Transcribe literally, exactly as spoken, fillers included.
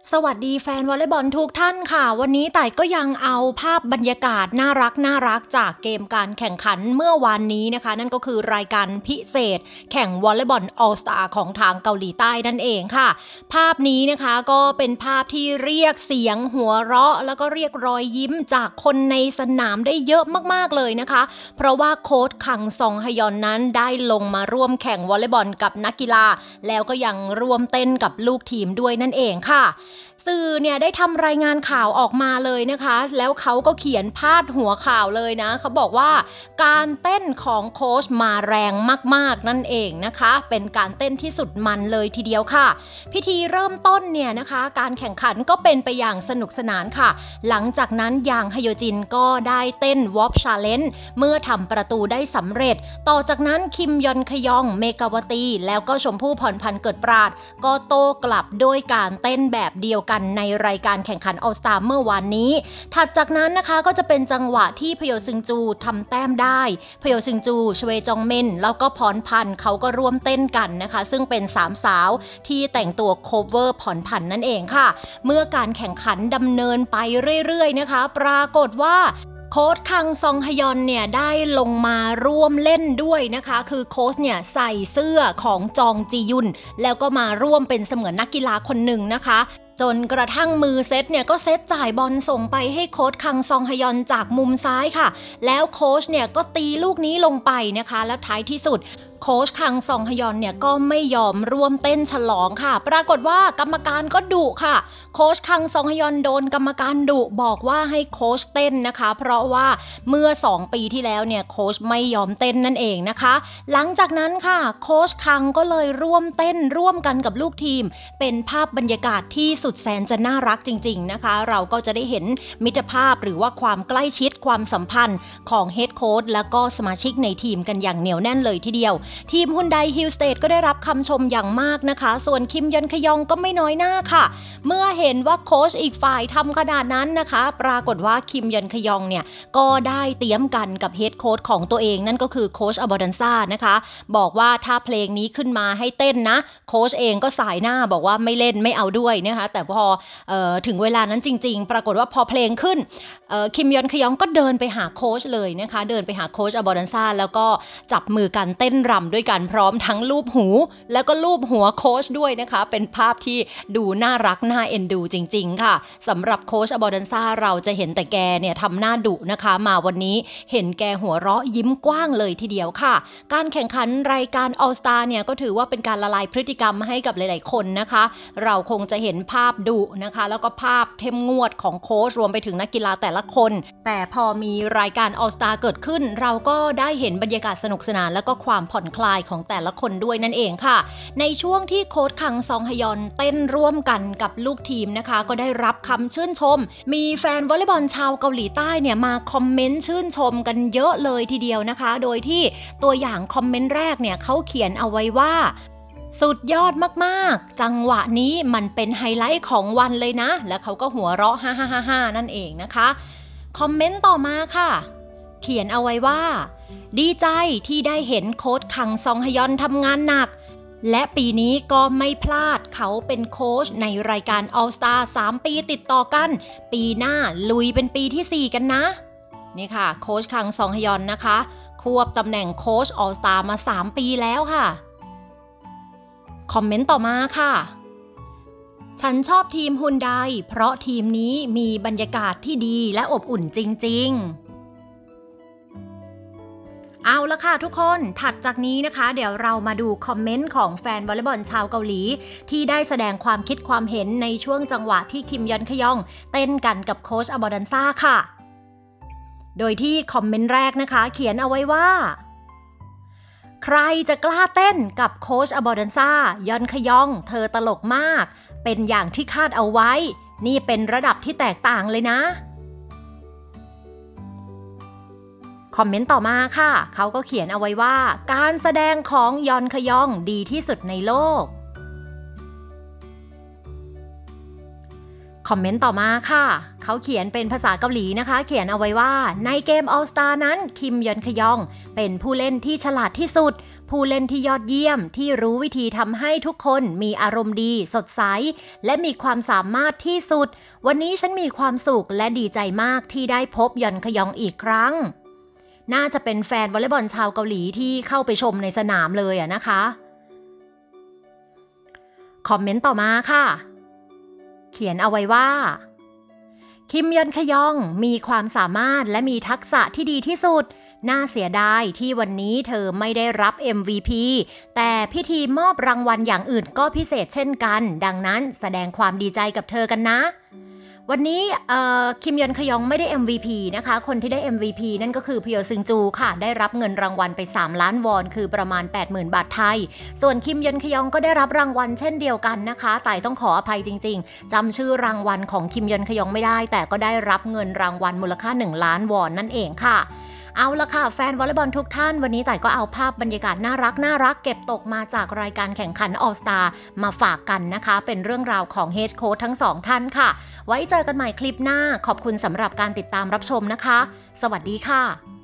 สวัสดีแฟนวอลเลย์บอลทุกท่านค่ะวันนี้ต่ายก็ยังเอาภาพบรรยากาศน่ารักน่ารักจากเกมการแข่งขันเมื่อวานนี้นะคะนั่นก็คือรายการพิเศษแข่งวอลเลย์บอลออลสตาร์ของทางเกาหลีใต้นั่นเองค่ะภาพนี้นะคะก็เป็นภาพที่เรียกเสียงหัวเราะแล้วก็เรียกรอยยิ้มจากคนในสนามได้เยอะมากๆเลยนะคะเพราะว่าโค้ชคังซองฮยอนนั้นได้ลงมาร่วมแข่งวอลเลย์บอลกับนักกีฬาแล้วก็ยังร่วมเต้นกับลูกทีมด้วยนั่นเองค่ะสื่อเนี่ยได้ทำรายงานข่าวออกมาเลยนะคะแล้วเขาก็เขียนพาดหัวข่าวเลยนะเขาบอกว่าการเต้นของโค้ชมาแรงมากๆนั่นเองนะคะเป็นการเต้นที่สุดมันเลยทีเดียวค่ะพิธีเริ่มต้นเนี่ยนะคะการแข่งขันก็เป็นไปอย่างสนุกสนานค่ะหลังจากนั้นยางฮโยจินก็ได้เต้นวอปชาเลนจ์เมื่อทำประตูได้สำเร็จต่อจากนั้นคิมยอนคยองเมกาวตีแล้วก็ชมพู่พรพันธ์เกิดปราดก็โต้กลับด้วยการเต้นแบบเดียวกันในรายการแข่งขันออลสตาร์เมื่อวานนี้ถัดจากนั้นนะคะก็จะเป็นจังหวะที่พโยซึงจูทำแต้มได้พโยซึงจูชเวจองเมนแล้วก็พรพันธ์เขาก็ร่วมเต้นกันนะคะซึ่งเป็นสามสาวที่แต่งตัวโคเวอร์พรพันธ์นั่นเองค่ะเมื่อการแข่งขันดำเนินไปเรื่อยๆนะคะปรากฏว่าโค้ชคังซองฮยอนเนี่ยได้ลงมาร่วมเล่นด้วยนะคะคือโค้ชเนี่ยใส่เสื้อของจองจียุนแล้วก็มาร่วมเป็นเสมือนนักกีฬาคนหนึ่งนะคะจนกระทั่งมือเซตเนี่ยก็เซตจ่ายบอลส่งไปให้โค้ชคังซองฮยอนจากมุมซ้ายค่ะแล้วโค้ชเนี่ยก็ตีลูกนี้ลงไปนะคะแล้วท้ายที่สุดโค้ชคังซองฮยอนเนี่ยก็ไม่ยอมร่วมเต้นฉลองค่ะปรากฏว่ากรรมการก็ดุค่ะโค้ชคังซองฮยอนโดนกรรมการดุบอกว่าให้โค้ชเต้นนะคะเพราะว่าเมื่อสองปีที่แล้วเนี่ยโค้ชไม่ยอมเต้นนั่นเองนะคะหลังจากนั้นค่ะโค้ชคังก็เลยร่วมเต้นร่วมกันกับลูกทีมเป็นภาพบรรยากาศที่สุดแสนจะน่ารักจริงๆนะคะเราก็จะได้เห็นมิตรภาพหรือว่าความใกล้ชิดความสัมพันธ์ของเฮดโค้ชแล้วก็สมาชิกในทีมกันอย่างเหนียวแน่นเลยทีเดียวทีมฮุนไดฮิลสเตทก็ได้รับคำชมอย่างมากนะคะส่วนคิมยอนคยองก็ไม่น้อยหน้าค่ะเมื่อเห็นว่าโค้ชอีกฝ่ายทำขนาดนั้นนะคะปรากฏว่าคิมยอนคยองเนี่ยก็ได้เตรียมกันกับเฮดโค้ชของตัวเองนั่นก็คือโค้ชอบอดันซ่านะคะบอกว่าถ้าเพลงนี้ขึ้นมาให้เต้นนะโค้ชเองก็สายหน้าบอกว่าไม่เล่นไม่เอาด้วยนะคะแต่พอเอ่อถึงเวลานั้นจริงๆปรากฏว่าพอเพลงขึ้นคิมยอนคยองก็เดินไปหาโค้ชเลยนะคะเดินไปหาโค้ชอบอดันซ่าแล้วก็จับมือกันเต้นรำด้วยกันพร้อมทั้งลูบหูแล้วก็ลูบหัวโค้ชด้วยนะคะเป็นภาพที่ดูน่ารักน่าเอ็นดูจริงๆค่ะสำหรับโค้ชอบอดันซ่าเราจะเห็นแต่แกเนี่ยทำหน้าดุนะคะมาวันนี้เห็นแกหัวเราะยิ้มกว้างเลยทีเดียวค่ะการแข่งขันรายการออลสตาร์เนี่ยก็ถือว่าเป็นการละลายพฤติกรรมให้กับหลายๆคนนะคะเราคงจะเห็นภาพดุนะคะแล้วก็ภาพเข้มงวดของโค้ชรวมไปถึงนักกีฬาแต่ละคนแต่พอมีรายการออลสตาร์เกิดขึ้นเราก็ได้เห็นบรรยากาศสนุกสนานแล้วก็ความผ่อนคลายของแต่ละคนด้วยนั่นเองค่ะในช่วงที่โค้ชคังซองฮยอนเต้นร่วมกันกับลูกทีมนะคะก็ได้รับคำชื่นชมมีแฟนวอลเลย์บอลชาวเกาหลีใต้เนี่ยมาคอมเมนต์ชื่นชมกันเยอะเลยทีเดียวนะคะโดยที่ตัวอย่างคอมเมนต์แรกเนี่ยเขาเขียนเอาไว้ว่าสุดยอดมากๆจังหวะนี้มันเป็นไฮไลท์ของวันเลยนะแล้วเขาก็หัวเราะฮ่าฮ่าฮ่านั่นเองนะคะคอมเมนต์ต่อมาค่ะเขียนเอาไว้ว่าดีใจที่ได้เห็นโค้ชคังซองฮยอนทำงานหนักและปีนี้ก็ไม่พลาดเขาเป็นโค้ชในรายการ All Star สามปีติดต่อกันปีหน้าลุยเป็นปีที่สี่กันนะนี่ค่ะโค้ชคังซองฮยอนนะคะควบตำแหน่งโค้ช All Star มาสามปีแล้วค่ะคอมเมนต์ต่อมาค่ะฉันชอบทีมฮุนไดเพราะทีมนี้มีบรรยากาศที่ดีและอบอุ่นจริงๆเอาละค่ะทุกคนถัดจากนี้นะคะเดี๋ยวเรามาดูคอมเมนต์ของแฟนวอลเลย์บอลชาวเกาหลีที่ได้แสดงความคิดความเห็นในช่วงจังหวะที่คิมยอนคยองเต้นกันกับโค้ชอบอดันซ่าค่ะโดยที่คอมเมนต์แรกนะคะเขียนเอาไว้ว่าใครจะกล้าเต้นกับโค้ชอบอดันซ่ายอนคยองเธอตลกมากเป็นอย่างที่คาดเอาไว้นี่เป็นระดับที่แตกต่างเลยนะคอมเมนต์ต่อมาค่ะเขาก็เขียนเอาไว้ว่าการแสดงของยอนคยองดีที่สุดในโลกคอมเมนต์ต่อมาค่ะเขาเขียนเป็นภาษาเกาหลีนะคะเขียนเอาไว้ว่าในเกม All Star นั้นคิมยอนคยองเป็นผู้เล่นที่ฉลาดที่สุดผู้เล่นที่ยอดเยี่ยมที่รู้วิธีทำให้ทุกคนมีอารมณ์ดีสดใสและมีความสามารถที่สุดวันนี้ฉันมีความสุขและดีใจมากที่ได้พบยอนคยองอีกครั้งน่าจะเป็นแฟนวอลเลย์บอลชาวเกาหลีที่เข้าไปชมในสนามเลยอะนะคะคอมเมนต์ต่อมาค่ะเขียนเอาไว้ว่าคิมยอนคยองมีความสามารถและมีทักษะที่ดีที่สุดน่าเสียดายที่วันนี้เธอไม่ได้รับ เอ็ม วี พี แต่พิธีมอบรางวัลอย่างอื่นก็พิเศษเช่นกันดังนั้นแสดงความดีใจกับเธอกันนะวันนี้คิมยอนคยองไม่ได้ เอ็ม วี พี นะคะคนที่ได้ เอ็ม วี พี นั่นก็คือพยอซึงจูค่ะได้รับเงินรางวัลไปสามล้านวอนคือประมาณ แปดหมื่น บาทไทยส่วนคิมยอนคยองก็ได้รับรางวัลเช่นเดียวกันนะคะแต่ต้องขออภัยจริงๆจำชื่อรางวัลของคิมยอนคยองไม่ได้แต่ก็ได้รับเงินรางวัลมูลค่าหนึ่งล้านวอนนั่นเองค่ะเอาละค่ะแฟนวอลเลย์บอลทุกท่านวันนี้แต่ก็เอาภาพบรรยากาศน่ารักน่ารักเก็บตกมาจากรายการแข่งขัน All Star มาฝากกันนะคะเป็นเรื่องราวของเฮดโค้ชทั้งสองท่านค่ะไว้เจอกันใหม่คลิปหน้าขอบคุณสำหรับการติดตามรับชมนะคะสวัสดีค่ะ